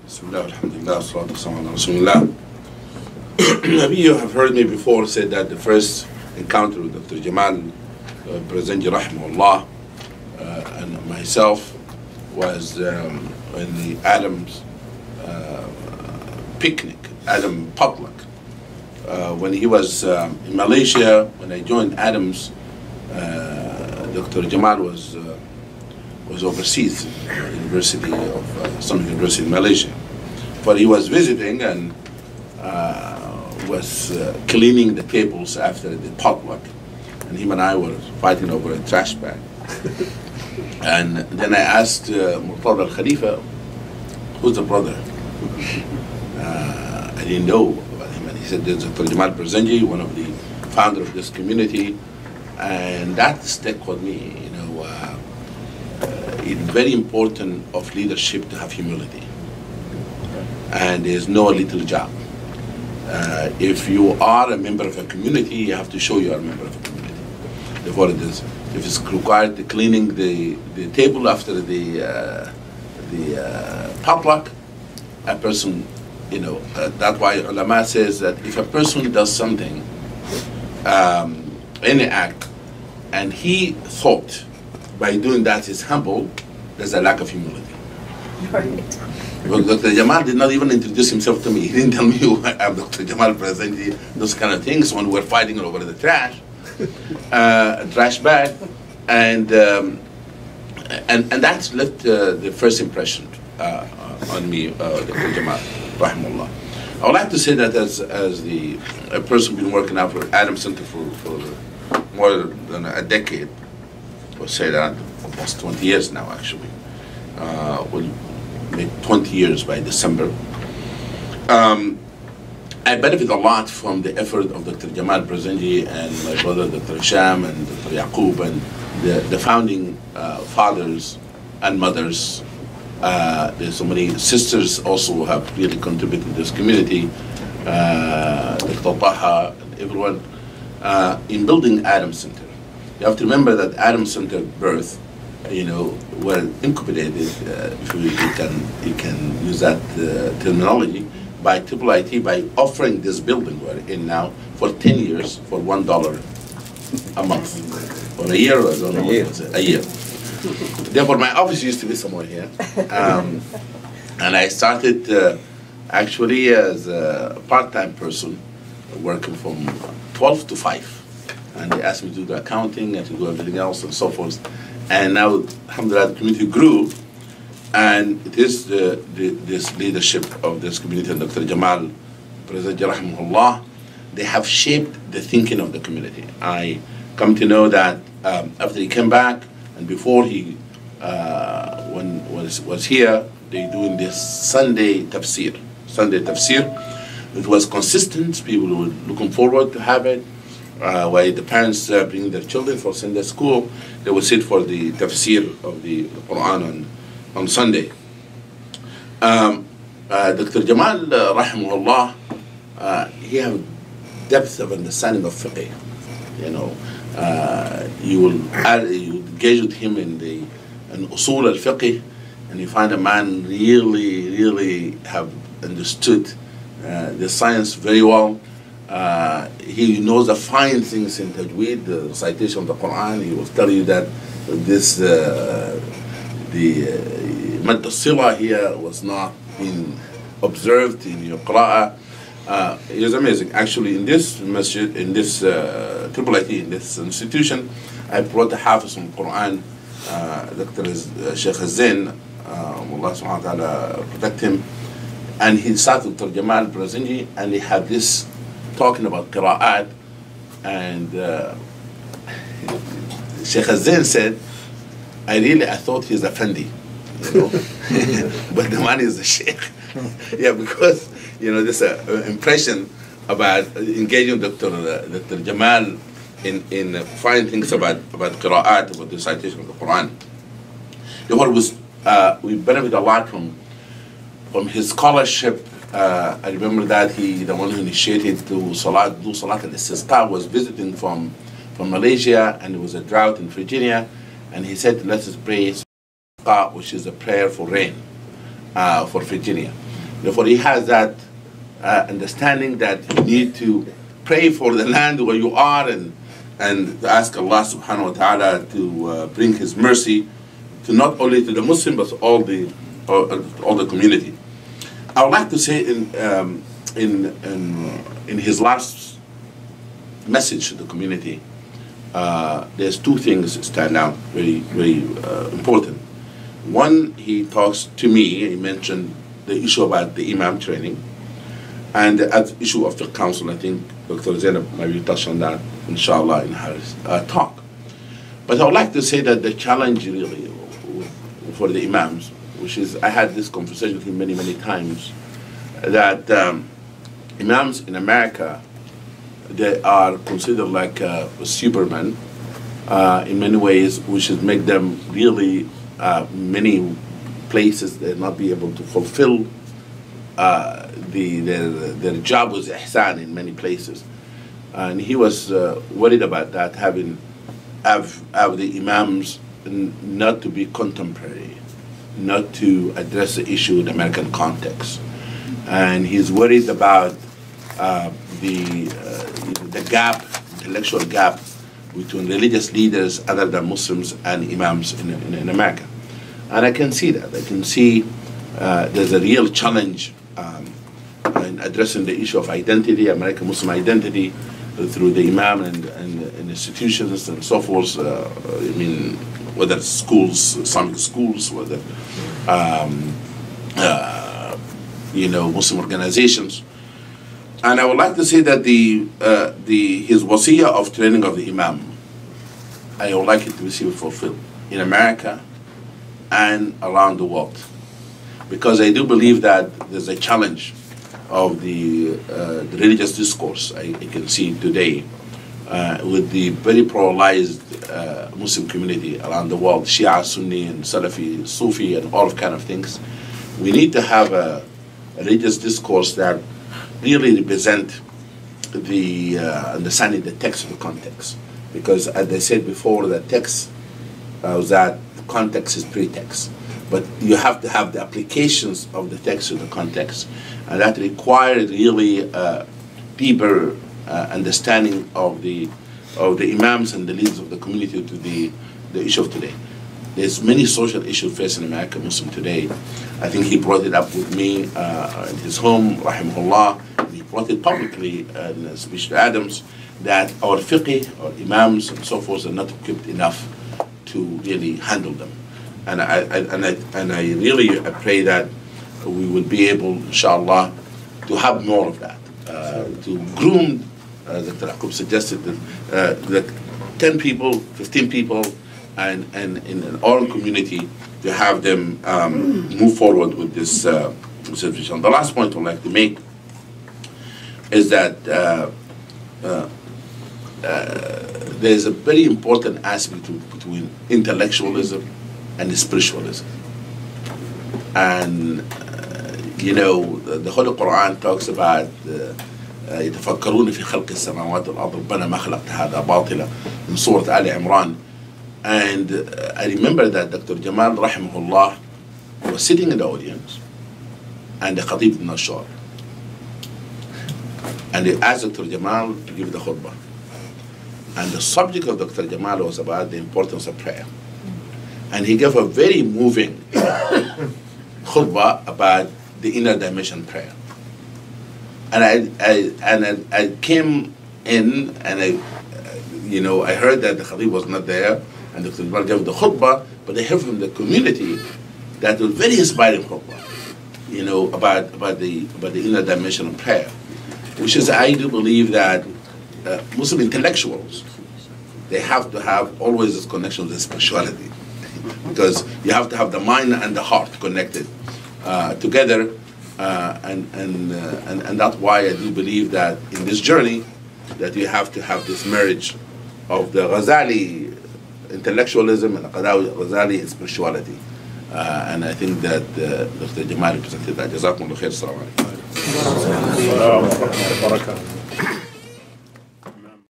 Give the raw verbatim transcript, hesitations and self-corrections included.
Bismillah, alhamdulillah, salatu wassalamu ala Rasulullah. You have heard me before say that the first encounter with Doctor Jamal uh, Barzinji rahimahullah uh, and myself was um, in the Adams uh, picnic, Adam potluck. Uh, when he was um, in Malaysia, when I joined Adams, uh, Doctor Jamal was uh, was overseas, uh, University of uh, some university in Malaysia. But he was visiting and uh, was uh, cleaning the tables after the potluck, and him and I were fighting over a trash bag. And then I asked uh, Murtada al-Khalifa, who's the brother? Uh, I didn't know about him, and he said there's Doctor Jamal Barzinji, one of the founder of this community, and that stuck with me. You know, uh, uh, it's very important of leadership to have humility, and there's no little job. Uh, if you are a member of a community, you have to show you are a member of a community. Therefore, it is. If it's required the cleaning the, the table after the uh, the uh, potluck, a person, you know, uh, that's why ulama says that if a person does something, um, any act, and he thought by doing that is humble, there's a lack of humility. Right. Because Doctor Jamal did not even introduce himself to me. He didn't tell me who I am, Doctor Jamal Barzinji, those kind of things when we were fighting over the trash, uh, trash bag, and um, and and that left uh, the first impression uh, on me, uh, Doctor Jamal, rahimahullah. I would like to say that as as the a person been working out for Adams Center for, for more than a decade, I would say that almost twenty years now actually. Uh, we'll make twenty years by December. Um, I benefit a lot from the effort of Doctor Jamal Barzinji and my brother Doctor Hisham and Doctor Yaqub and the, the founding uh, fathers and mothers. Uh, there's so many sisters also who have really contributed to this community, uh, Doctor Taha and everyone, uh, in building Adams Center. You have to remember that Adams Center birth, you know, were incubated, uh, if we, you can you can use that uh, terminology, by Triple I T by offering this building we're in now for ten years for one dollar a month, or a year, or I don't know what it was, a year. Therefore, my office used to be somewhere here, um, and I started uh, actually as a part-time person, working from twelve to five, and they asked me to do the accounting and to do everything else and so forth. And now, alhamdulillah, the community grew, and it is the, the, this leadership of this community and Doctor Jamal Barzinji rahimahullah, they have shaped the thinking of the community. I come to know that um, after he came back, and before he uh, when was was here, they doing this Sunday tafsir. Sunday tafsir. It was consistent. People were looking forward to have it. Uh, while the parents uh, bring their children for Sunday school, they would sit for the tafsir of the Quran on, on Sunday. Um, uh, Doctor Jamal, uh, rahimahullah, uh, he have depth of understanding of fiqh. You know, uh, you will add, you engage with him in the in usul al-fiqh, and you find a man really, really have understood uh, the science very well. Uh, he knows the fine things in Tajweed, the recitation of the Quran. He will tell you that this, uh, the uh, Mad al-Sila here was not being observed in your Qur'ah. Uh, it was amazing. Actually, in this masjid, in this uh, Triple I T, in this institution, I brought the Hafiz from Quran, uh, Doctor Uh, Sheikh Zain, uh, Allah subhanahu wa ta'ala protect him, and he sat with Doctor Jamal Barzinji, and they had this talking about qira'at, and uh, Sheikh Zain said, I really, I thought he's a Fendi, you know, but the man is a Sheikh. Yeah, because, you know, this uh, impression about engaging Doctor Uh, Doctor Jamal in, in uh, finding things about, about qira'at, about the recitation of the Quran. Therefore, was, uh, we benefit a lot from, from his scholarship. Uh, I remember that he, the one who initiated to Salat, do Salat al-Istisqa, was visiting from, from Malaysia, and there was a drought in Virginia, and he said, let us pray Istisqa, which is a prayer for rain uh, for Virginia. Therefore, he has that uh, understanding that you need to pray for the land where you are and and ask Allah subhanahu wa ta'ala to uh, bring His mercy to not only to the Muslim but all the all, all the community. I would like to say in um, in, in in his last message to the community, uh, there's two things that stand out very very uh, important. One, he talks to me. He mentioned the issue about the imam training, and the issue of the council. I think Doctor Zainab maybe touched on that, inshallah, in her uh, talk. But I would like to say that the challenge really for the imams, which is, I had this conversation with him many, many times, that um, imams in America, they are considered like uh, supermen uh, in many ways, which is make them really uh, many places they not be able to fulfill uh, the their, their job was ihsan in many places. And he was uh, worried about that, having have, have the imams n not to be contemporary, not to address the issue in the American context. And he's worried about uh, the, uh, the gap, intellectual gap between religious leaders other than Muslims and imams in, in, in America. And I can see that. I can see uh, there's a real challenge um, in addressing the issue of identity, American Muslim identity, uh, through the imam and, and, and institutions and so forth. Uh, I mean, whether it's schools, Islamic schools, whether um, uh, you know, Muslim organizations. And I would like to say that the uh, the his wasiyah of training of the imam, I would like it to be fulfilled in America and around the world, because I do believe that there's a challenge of the, uh, the religious discourse I, I can see today uh, with the very pluralized uh, Muslim community around the world, Shia, Sunni, and Salafi, Sufi, and all kind of things. We need to have a, a religious discourse that really represent the uh, understanding the text of the context, because as I said before, the text uh, that context is pretext, but you have to have the applications of the text to the context, and that requires really uh, deeper uh, understanding of the of the imams and the leaders of the community to the the issue of today. There's many social issues facing American Muslim today. I think he brought it up with me uh, in his home, rahimahullah. He brought it publicly uh, in a speech to Adams, that our fiqh, our imams, and so forth are not equipped enough to really handle them. And I, I, and I, and I really pray that we will be able, inshallah, to have more of that, uh, to groom, uh, Doctor Yaqub suggested, that, uh, that ten people, fifteen people, and, and in an oral community, to have them um, move forward with this uh, situation. The last point I'd like to make is that uh, uh, uh, there's a very important aspect to, between intellectualism and spiritualism. And, uh, you know, the, the Holy Quran talks about يتفكرون في خلق السماوات والأرض ربنا ما خلقت هذا باطلا in Surah Ali Imran. And uh, I remember that Doctor Jamal, rahimahullah, was sitting in the audience, and the Khatib ibn Ashar. And they asked Doctor Jamal to give the khutbah. And the subject of Doctor Jamal was about the importance of prayer. And he gave a very moving khutbah about the inner dimension prayer. And I, I, and I, I came in, and I, you know, I heard that the Khatib was not there, and Doctor Jamal gave the khutbah, but I heard from the community that was very inspiring khutbah, you know, about, about, the, about the inner dimension of prayer, which is, I do believe that uh, Muslim intellectuals, they have to have always this connection with spirituality, because you have to have the mind and the heart connected uh, together, uh, and, and, uh, and, and that's why I do believe that in this journey, that we have to have this marriage of the Ghazali intellectualism and the Ghazali spirituality. Uh, and I think that uh, Doctor Jamal represented that. Jazakumullah khair. Assalamu alaikum.